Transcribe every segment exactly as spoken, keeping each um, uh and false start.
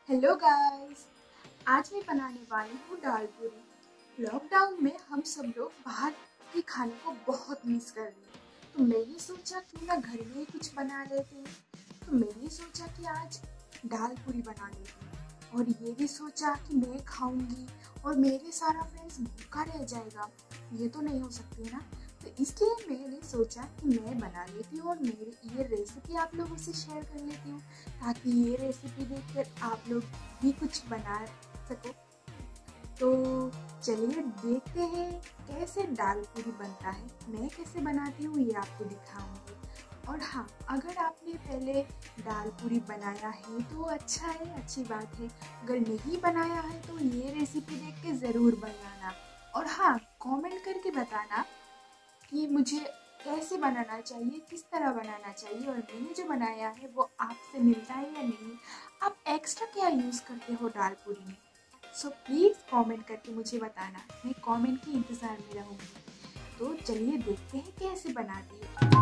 Hello guys. आज मैं बनाने वाली हूँ दाल पूरी। लॉकडाउन में हम सब लोग बाहर के खाने को बहुत मिस कर रहे हैं, तो मैंने सोचा क्यों ना घर में ही कुछ बना लेते हैं। तो मैंने सोचा कि आज दाल पूरी बना लेती हूँ और ये भी सोचा कि मैं खाऊंगी और मेरे सारा फ्रेंड्स भूखा रह जाएगा। ये तो नहीं हो सकती ना, तो इसलिए मैंने सोचा कि मैं बना लेती हूँ और मेरी ये रेसिपी आप लोगों से शेयर कर लेती हूँ, ताकि ये रेसिपी देखकर आप लोग भी कुछ बना सको। तो चलिए देखते हैं कैसे दाल पूरी बनता है। मैं कैसे बनाती हूँ ये आपको दिखाऊंगी। और हाँ, अगर आपने पहले दाल पूरी बनाया है तो अच्छा है, अच्छी बात है। अगर नहीं बनाया है तो ये रेसिपी देख के ज़रूर बनाना। और हाँ, कमेंट करके बताना कि मुझे कैसे बनाना चाहिए, किस तरह बनाना चाहिए और मैंने जो बनाया है वो आपसे मिलता है या नहीं। आप एक्स्ट्रा क्या यूज़ करते हो दाल पूरी में, सो प्लीज़ कमेंट करके मुझे बताना। मैं कमेंट के इंतज़ार में रहूँगी। तो चलिए देखते हैं कैसे बनाते हैं।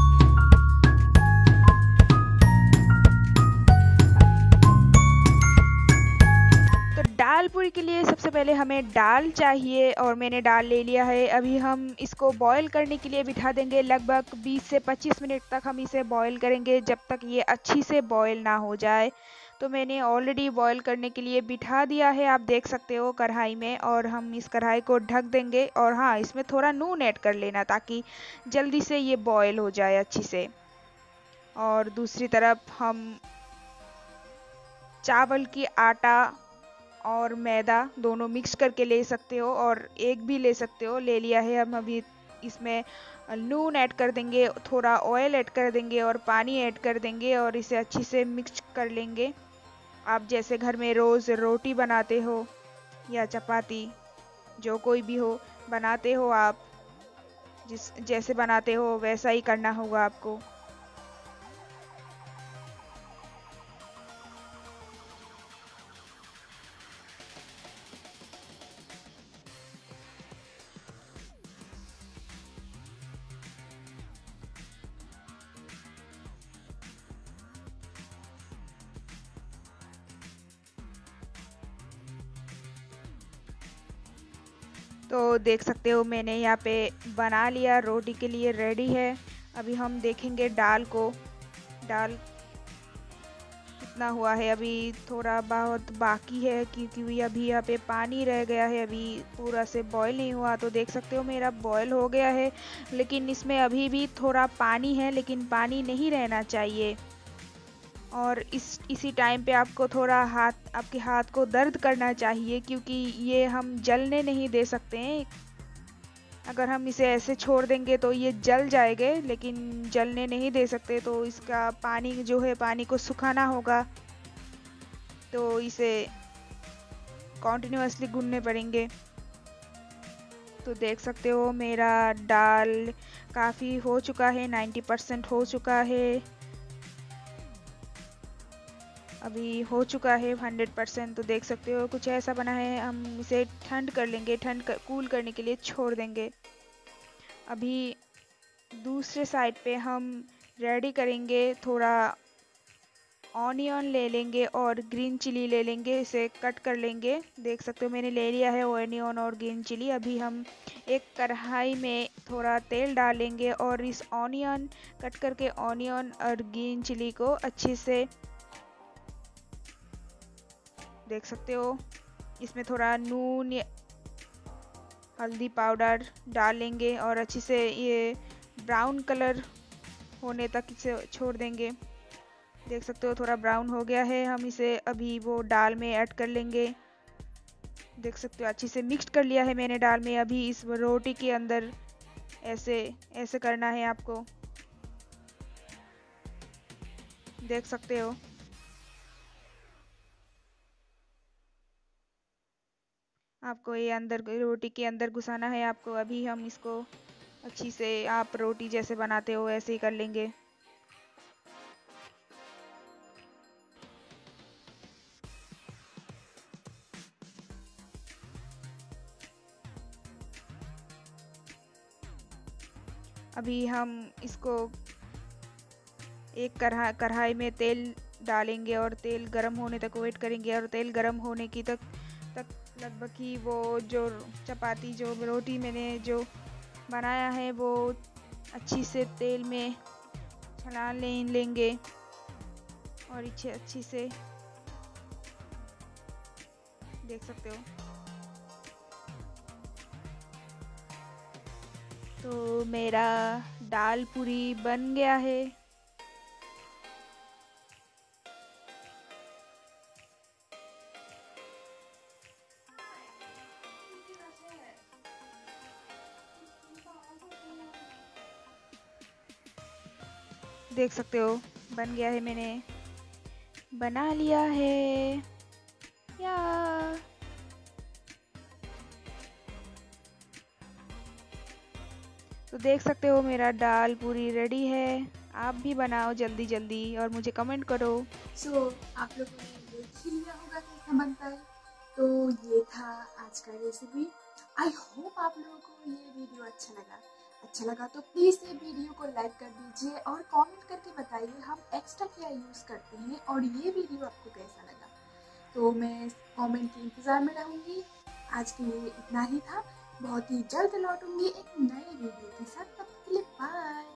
तो दाल पूरी के लिए सबसे पहले हमें दाल चाहिए और मैंने दाल ले लिया है। अभी हम इसको बॉईल करने के लिए बिठा देंगे। लगभग बीस से पच्चीस मिनट तक हम इसे बॉईल करेंगे, जब तक ये अच्छी से बॉईल ना हो जाए। तो मैंने ऑलरेडी बॉईल करने के लिए बिठा दिया है, आप देख सकते हो कढ़ाई में। और हम इस कढ़ाई को ढक देंगे और हाँ, इसमें थोड़ा नून ऐड कर लेना ताकि जल्दी से ये बॉईल हो जाए अच्छी से। और दूसरी तरफ हम चावल की आटा और मैदा दोनों मिक्स करके ले सकते हो और एग भी ले सकते हो। ले लिया है। हम अभी इसमें नून ऐड कर देंगे, थोड़ा ऑयल ऐड कर देंगे और पानी ऐड कर देंगे और इसे अच्छी से मिक्स कर लेंगे। आप जैसे घर में रोज़ रोटी बनाते हो या चपाती, जो कोई भी हो बनाते हो, आप जिस जैसे बनाते हो वैसा ही करना होगा आपको। तो देख सकते हो मैंने यहाँ पे बना लिया, रोटी के लिए रेडी है। अभी हम देखेंगे दाल को। दाल कितना हुआ है, अभी थोड़ा बहुत बाकी है क्योंकि अभी यहाँ पे पानी रह गया है, अभी पूरा से बॉईल नहीं हुआ। तो देख सकते हो मेरा बॉईल हो गया है, लेकिन इसमें अभी भी थोड़ा पानी है, लेकिन पानी नहीं रहना चाहिए। और इस इसी टाइम पे आपको थोड़ा हाथ आपके हाथ को दर्द करना चाहिए, क्योंकि ये हम जलने नहीं दे सकते हैं। अगर हम इसे ऐसे छोड़ देंगे तो ये जल जाएंगे, लेकिन जलने नहीं दे सकते। तो इसका पानी जो है, पानी को सुखाना होगा, तो इसे कॉन्टिन्यूअसली गूंदने पड़ेंगे। तो देख सकते हो मेरा दाल काफ़ी हो चुका है, नाइन्टी परसेंट हो चुका है। अभी हो चुका है हंड्रेड परसेंट। तो देख सकते हो कुछ ऐसा बना है। हम इसे ठंड कर लेंगे, ठंड कर, कूल करने के लिए छोड़ देंगे। अभी दूसरे साइड पे हम रेडी करेंगे, थोड़ा ऑनियन ले लेंगे और ग्रीन चिली ले लेंगे, इसे कट कर लेंगे। देख सकते हो मैंने ले लिया है ऑनियन और ग्रीन चिली। अभी हम एक कढ़ाई में थोड़ा तेल डालेंगे और इस ऑनियन कट करके ऑनियन और ग्रीन चिली को अच्छे से, देख सकते हो इसमें थोड़ा नून, हल्दी पाउडर डालेंगे और अच्छे से ये ब्राउन कलर होने तक इसे छोड़ देंगे। देख सकते हो थोड़ा ब्राउन हो गया है। हम इसे अभी वो दाल में ऐड कर लेंगे। देख सकते हो अच्छे से मिक्स कर लिया है मैंने दाल में। अभी इस रोटी के अंदर ऐसे ऐसे करना है आपको, देख सकते हो। आपको ये अंदर रोटी के अंदर घुसाना है आपको। अभी हम इसको अच्छी से, आप रोटी जैसे बनाते हो ऐसे ही कर लेंगे। अभी हम इसको एक कढ़ा कढ़ाई में तेल डालेंगे और तेल गरम होने तक वेट करेंगे। और तेल गरम होने की तक तक लगभग ही वो जो चपाती जो रोटी मैंने जो बनाया है वो अच्छी से तेल में छना ले लेंगे और इसे अच्छी से देख सकते हो। तो मेरा दाल पूरी बन गया है। देख सकते हो बन गया है, मैंने बना लिया है या तो देख सकते हो मेरा दाल पूरी रेडी है। आप भी बनाओ जल्दी जल्दी और मुझे कमेंट करो। सो so, आप लोगों ने देख ही लिया होगा कैसा बनता है। तो ये था आज का रेसिपी। आई होप आप लोगों को ये वीडियो अच्छा लगा। अच्छा लगा तो प्लीज़ ये वीडियो को लाइक कर दीजिए और कमेंट करके बताइए हम एक्स्ट्रा क्या यूज़ करते हैं और ये वीडियो आपको कैसा लगा। तो मैं कमेंट के इंतज़ार में रहूँगी। आज के लिए इतना ही था। बहुत ही जल्द लौटूंगी एक नई वीडियो के साथ। तब तक के लिए बाय।